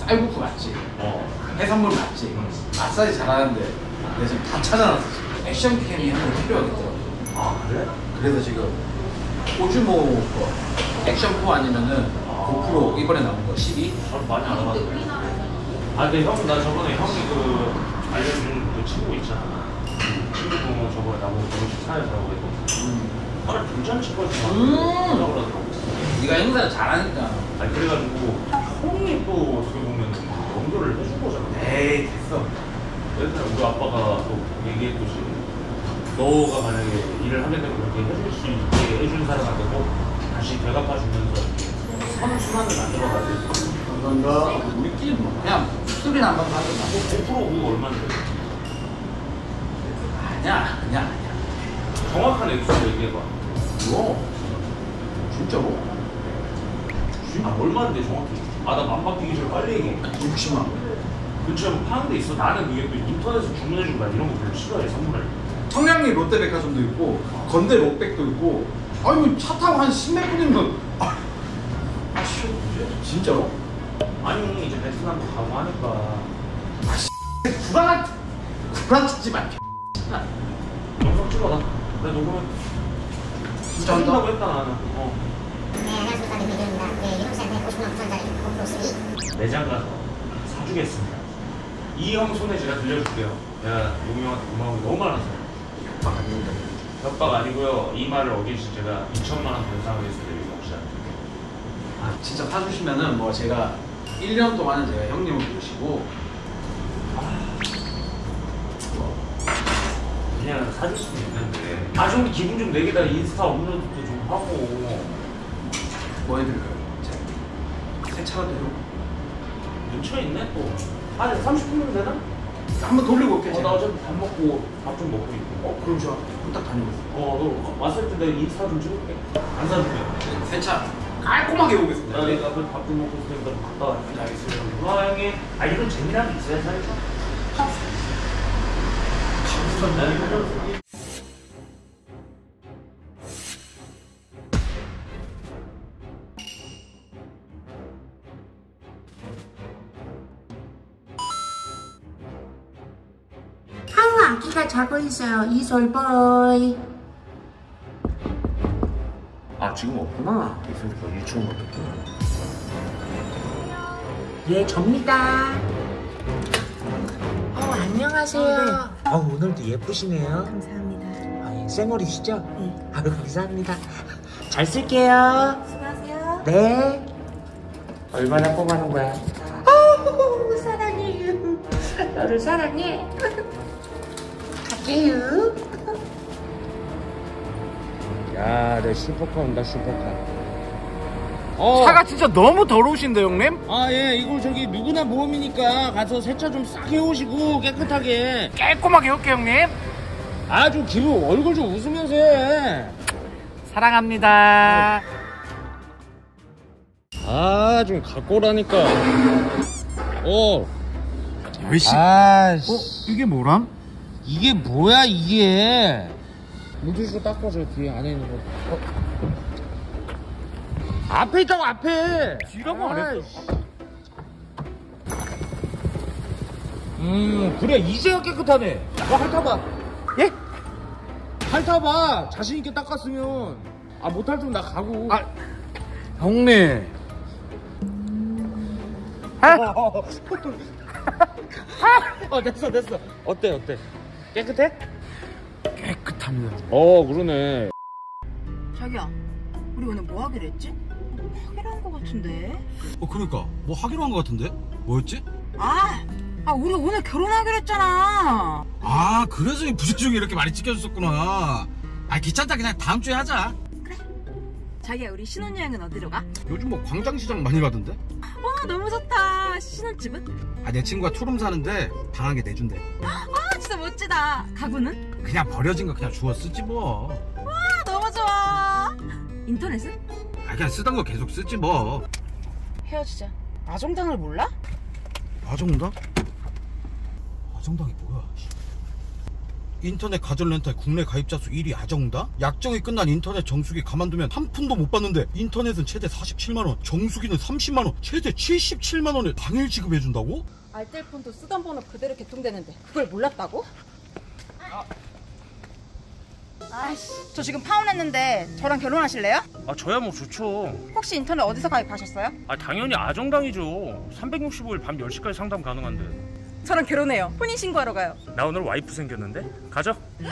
쌀국수 맞지? 해산물 맞지? 마사지 잘하는데 내가 지금 다 찾아놨어. 지금. 액션캠이 한 번 필요하겠더라고. 아 그래? 그래서 지금 오즈모 거 액션4 아니면은 고프로 이번에 나온 거 12? 많이 알아봤네. 아 근데 형, 나 저번에 형이 그 알려준 그 친구 있잖아. 친구 저번에 나보고 결혼식 사회라고 해도 나를 괜찮지 거지 하려고 그러더라고. 네가 행사 잘하니까. 아니 그래가지고 형이 또 어떻게 보면 연결을 해준 거잖아. 에이 됐어. 옛날에 우리 아빠가 또 얘기했듯이 너가 만약에 일을 하게 되면 그렇게 해줄 수 있게 해준 사람한테 꼭 다시 되갚아주면서 선순환을 만들어가지고. 감사합니다. 우리끼리 뭐 그냥 술이나 한번 하자. 뭐 5% 그거 얼마인데? 아니야. 정확한 액수 얘기해봐. 뭐? 진짜로? 아 얼마인데 정확히? 아 나 맘바뀌기 전에 빨리 얘기해. 60만 원. 근처에 뭐 파는 데 있어? 나는 이게 또 인터넷에서 주문해주고 나 이런 거 별로 싫어해. 선물할 때. 청량리 롯데백화점도 있고 건대 롯백도 있고. 아니 차 타고 한 10몇 분이면 아씨 진짜로? 아니 이제 베트남도 가고 하니까. 구라치지 마. 영상 찍어라. 내가 녹음해. 진짜 한다고 했다 나는. 네, 안녕하십니까. 대표입니다. 네, 이동 씨한테 50만 9천짜리 고프로 12. 매장 가서 사주겠습니다. 이 형 손에 제가 들려줄게요. 내가 용이 형한테 고마운 게 너무 많아서. 협박 아닙니다. 협박 아니고요. 이 말을 어기시 제가 2천만 원 변상하겠습니다. 유경 씨한테. 아 진짜 사주시면은 뭐 제가 1년 동안은 제가 형님을 모시고 그냥 사줄 수도 있는데. 아 좀 기분 좀 내게다 인스타 업로드도 좀 하고. 뭐 해드릴까요? 세차라도 해요. 근처에 있네 또. 한 30분이면 되나? 한번 돌리고 올게. 나 어차피 밥 먹고 밥 좀 먹고 있고. 그럼 좋아. 딱 다녀오세요. 너 왔을 때 내가 인스타 좀 찍을게. 안 사줄게. 세차 깔끔하게 해보겠습니다. 내가 그 밥 좀 먹고 있으니까 좀 갔다 와. 알겠습니다. 고마워 형님. 아 이런 재미난 게 있어야 살죠. 감사합니다. 아기가 자고 있어요. 이솔보이. 아 지금 없구나. 이소리가 유치원 같았구나. 예, 접니다. 안녕하세요. 네. 오늘도 예쁘시네요. 감사합니다. 예, 쌩얼이시죠? 네. 감사합니다. 잘 쓸게요. 수고하세요. 네. 얼마나 뽑아놓은 거야? 사랑해. 너를 사랑해. 갈게요. 야, 내 슈퍼카 온다, 슈퍼카. 차가 진짜 너무 더러우신데 형님? 예, 이거 저기 누구나 모험이니까 가서 세차 좀 싹 해오시고 깨끗하게. 깔끔하게 해올게 형님. 좀 기분, 얼굴 좀 웃으면서 해. 사랑합니다. 좀 갖고 오라니까. 열시. 이게 뭐람? 이게 뭐야, 이게. 물티슈 닦아줘, 뒤에 안에 있는 거. 앞에 있다고, 앞에! 뒤라고 안 했어. 그래, 이제야 깨끗하네. 너 핥아봐. 예? 핥아봐. 자신있게 닦았으면. 못 핥으면 나 가고. 형님. 됐어. 어때? 깨끗해? 깨끗합니다. 그러네. 자기야, 우리 오늘 뭐 하기로 했지? 하기로 한 거 같은데? 그러니까 뭐 하기로 한 거 같은데? 뭐였지? 우리 오늘 결혼하기로 했잖아. 그래서 이 부재중에 이렇게 많이 찍혀줬었구나. 귀찮다. 그냥 다음 주에 하자. 자기야, 우리 신혼여행은 어디로 가? 요즘 뭐 광장시장 많이 가던데? 너무 좋다. 신혼집은? 내 친구가 투룸 사는데 방 한 개 내준대. 진짜 멋지다. 가구는? 그냥 버려진 거 그냥 주워 쓰지 뭐. 너무 좋아. 인터넷은? 그냥 쓰던 거 계속 쓰지 뭐. 헤어지자. 아정당을 몰라? 아정당? 아정당이 뭐야? 인터넷 가전 렌탈 국내 가입자 수 1위 아정다? 약정이 끝난 인터넷 정수기 가만두면 한 푼도 못 받는데 인터넷은 최대 47만원, 정수기는 30만원, 최대 77만원에 당일 지급해준다고? 알뜰폰도 쓰던 번호 그대로 개통되는데 그걸 몰랐다고? 아이씨, 저 지금 파혼했는데 저랑 결혼하실래요? 아 저야 뭐 좋죠. 혹시 인터넷 어디서 가입하셨어요? 아 당연히 아정당이죠. 365일 밤 10시까지 상담 가능한데. 저랑 결혼해요. 혼인신고하러 가요. 나 오늘 와이프 생겼는데? 가죠.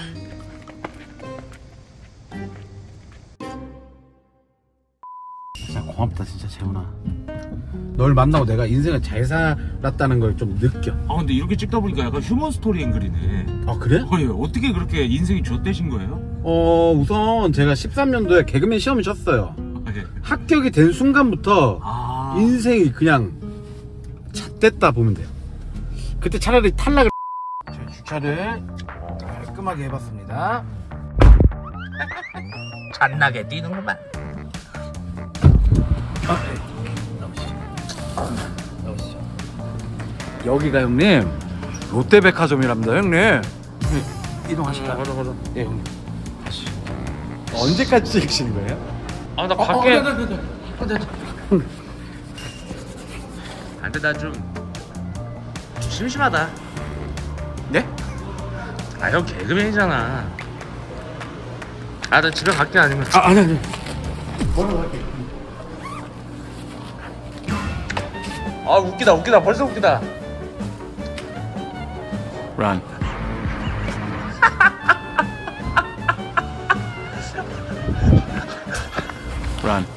진짜 고맙다 진짜 재훈아. 널 만나고 내가 인생을 잘 살았다는 걸 좀 느껴. 아 근데 이렇게 찍다 보니까 약간 휴먼 스토리 앵글이네. 아 그래? 아니 어떻게 그렇게 인생이 좆되신 거예요? 우선 제가 13년도에 개그맨 시험을 쳤어요. 아, 예. 합격이 된 순간부터 아 인생이 그냥 잣됐다 보면 돼요. 그때 차라리 탈락을 자, 주차를 깔끔하게 해봤습니다. 잔나게 뛰는구만. 나오시죠. 여기가 형님 롯데백화점이랍니다 형님. 이동하실까요? 가자. 예 형님 가시죠. 언제까지 찍으시는 거예요? 아 나 밖에. 근데 나 좀 심심하다. 네? 아 형 개그맨이잖아. 아 나 집에 갈게 아니면. 아니 아 웃기다 벌써 웃기다. Run. Run.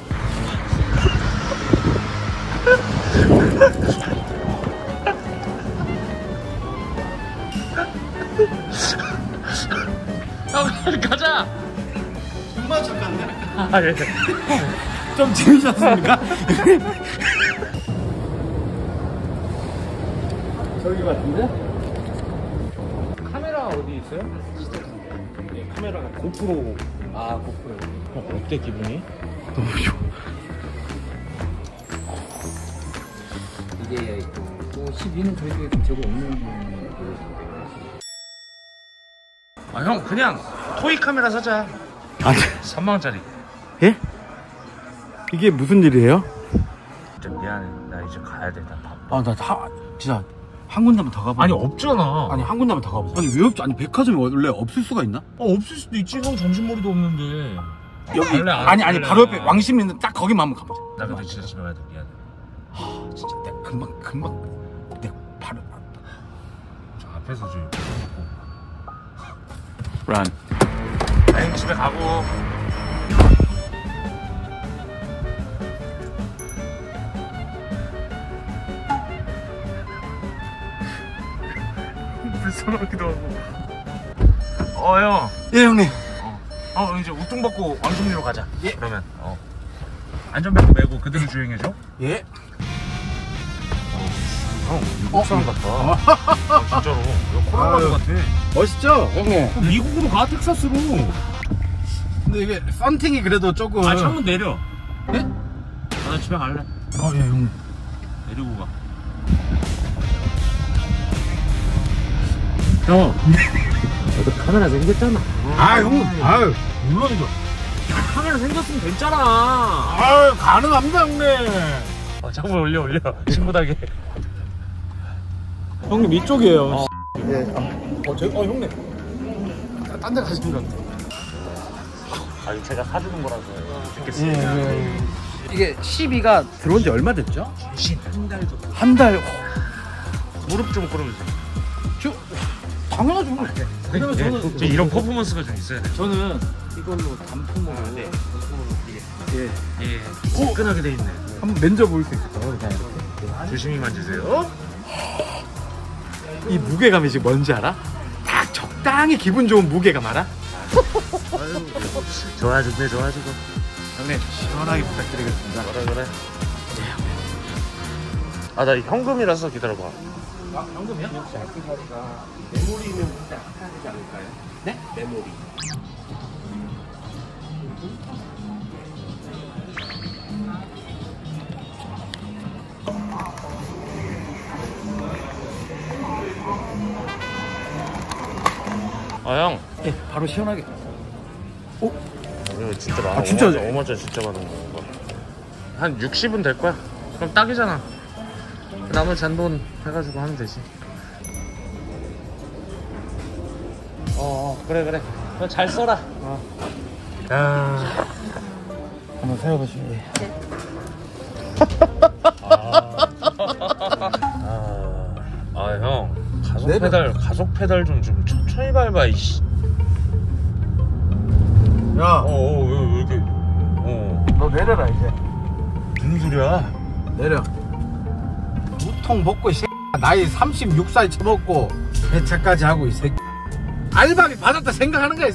형 가자. 정말 잠깐요. 아 예. 좀 재미있었습니까? 저기 같은데? 카메라 어디 있어요? 예, 카메라가 고프로. 아 고프로. 형 어때 기분이? 너무 좋아. 이게 또 12는 저희 쪽에 좀 재고 없는 아 형 그냥 토이 카메라 사자. 아 3만원짜리. 예? 이게 무슨 일이에요? 좀 미안해. 나 이제 가야 돼. 나 바빠. 아 나 진짜 한 군데만 더 가봐. 아니 없잖아. 아니 한 군데만 더 가보자. 아니 왜 없지? 아니 백화점이 원래 없을 수가 있나? 없을 수도 있지. 형 점심머리도 없는데. 여기 갈래, 안 아니 갈래? 바로 옆에 왕심 있는 딱 거기만 한번 가보자. 나 근데 진짜 집에 가야 돼. 미안해. 진짜 내가 금방 내가 바로 저 앞에서 좀 런. 아니 집에 가고. 불쌍하기도 하고. 형. 예 형님. 이제 우뚱 벗고 왕십리로 가자. 예. 그러면 안전벨트 매고 그대로 주행해줘. 예. 형 미국 사람 같다. 진짜로. 이거 콜로라도 같아. 멋있죠 형님. 미국으로 가 텍사스로. 근데 이게 썬팅이 그래도 조금. 아 창문 내려. 예? 나 집에 갈래. 예 형. 내리고 가. 형, 너도 카메라 생겼잖아. 아 형. 아유 물론이죠. 카메라 생겼으면 됐잖아. 아유 가능합니다 형님. 창문 올려 친구다게. 형님 이쪽이에요. 예. 형님. 딴 데 가시는 것 같아요. 아니 제가 사주는 거라서 듣겠습니다. 이게 12가 들어온 지 얼마 됐죠? 한 달 정도. 한 달. 무릎 좀 꿇어주세요. 당연하죠. 그러면 저는 이런 퍼포먼스가 좀 있어야 돼. 저는 이걸로 단품으로 네. 예. 끈끈하게 돼 있네. 한번 만져볼 수 있을까요? 그냥 이렇게. 조심히 만지세요. 이 무게감이 지금 뭔지 알아? 딱 적당히 기분 좋은 무게감 알아? 좋아지네 좋아지고. 형님 시원하게 부탁드리겠습니다. 그래. 아 나 현금이라서 기다려봐. 현금이요? 메모리는 혹시 하지 않을까요? 네? 메모리. 형. 예, 바로 시원하게. 이거 진짜 많아. 진짜? 5만짜리 진짜 많은 거. 한 60은 될 거야. 그럼 딱이잖아. 나머지 잔돈 해가지고 하면 되지. 그래. 너 잘 써라. 야. 한번 세워보시고. 형. 가속 페달 좀 천천히 밟아, 이씨. 야, 왜 이렇게. 너 내려라 이제. 무슨 소리야? 내려. 두통 먹고 이 나이 36살 처먹고 배차까지 하고 이 새끼. 알바비 받았다 생각하는 거야.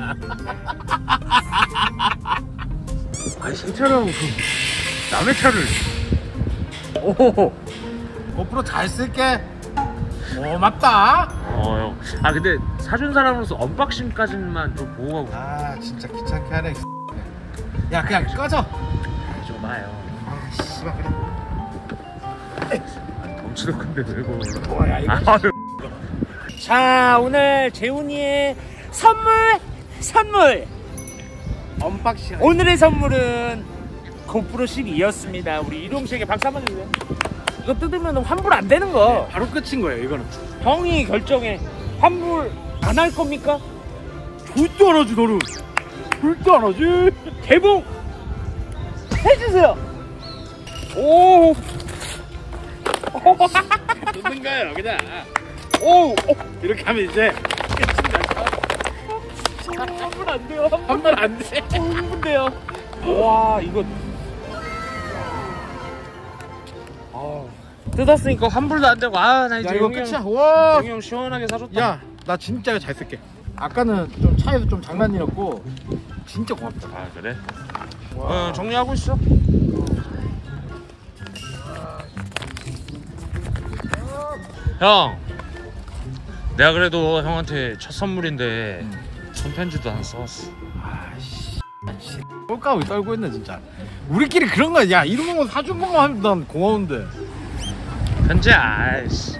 아니 세차라고 남의 차를. 오, 고프로 잘 쓸게. 고맙다. 형. 근데 사준 사람으로서 언박싱까지만 좀 보고 가고. 아 진짜 귀찮게 하네. 야 그냥 꺼져. 좀 봐요. 씨발 그래. 덩치도 큰데 왜 그걸. 뭐야 이거. 자, 오늘 재훈이의 선물. 언박싱. 오늘의 선물은 고프로 12였습니다. 우리 이동식에게 박수 한번 주세요. 이거 뜯으면 환불 안 되는 거. 바로 끝인 거예요 이거는. 형이 결정해. 환불 안 할 겁니까? 절대 안 하지 너는. 절대 안 하지. 개봉 해주세요. 오. 뜯는 거예요 그냥. 오. 이렇게 하면 이제 환불 안 돼요. 환불 안 돼. 환불돼요. 와, 이거 뜯었으니까 환불도 안 되고. 나 이제 야 이거 형이 끝이야. 형, 와. 형이 형 시원하게 사줬다. 야 나 진짜 잘 쓸게. 아까는 좀 차에서 좀 장난이었고 진짜 고맙다. 그래? 정리하고 있어. 형, 내가 그래도 형한테 첫 선물인데 손편지도 하나 써왔어. 아씨 꼴까고 떨고 있네 진짜. 우리끼리 그런 거야. 야 이런 거 사준 것만 하면 난 고마운데. 편지야. 아이씨.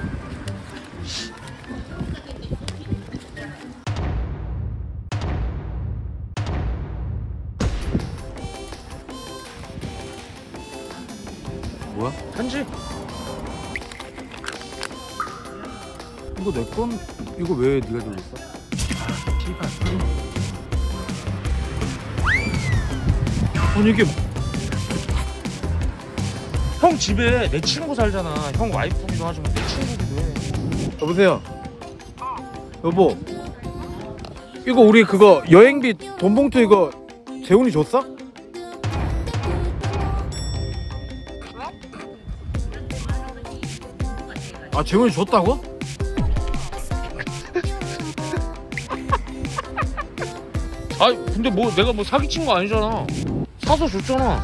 뭐야? 편지? 이거 내 건? 이거 왜 네가 들고 있어? 아 씨발. 아니 이게 형 집에 내 친구 살잖아. 형 와이프기도 하지만 내 친구기도 해. 여보세요. 여보. 이거 우리 그거 여행비 돈 봉투 이거 재훈이 줬어? 아 재훈이 줬다고? 근데 뭐 내가 뭐 사기친 거 아니잖아. 사서 줬잖아.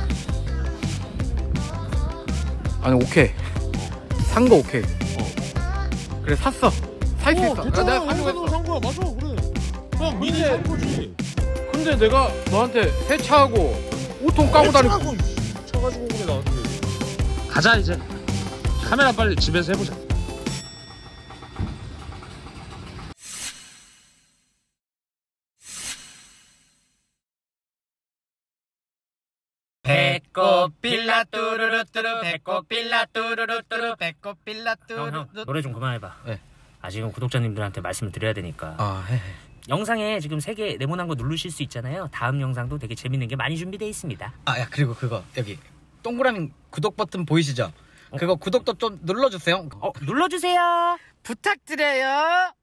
아니 오케이. 산 거 오케이. 그래 샀어. 살 수 있어. 됐잖아. 내가 사려고 했어. 산 거야. 맞아, 그래. 형 미리 근데- 산 거지. 근데 내가 너한테 세차하고 옷통 까고 다니고. 쳐가지고 그래 나한테. 가자 이제. 카메라 빨리 집에서 해보자. 배꼽 빌라 뚜루루뚜루 배꼽 빌라 뚜루루뚜루 배꼽 빌라 뚜루루. 노래 좀 그만해봐. 네. 지금 구독자님들한테 말씀을 드려야 되니까. 해. 영상에 지금 3개 네모난 거 누르실 수 있잖아요. 다음 영상도 되게 재밌는 게 많이 준비되어 있습니다. 야 그리고 그거 여기 동그라미 구독 버튼 보이시죠? 그거 구독도 좀 눌러주세요. 눌러주세요. 부탁드려요.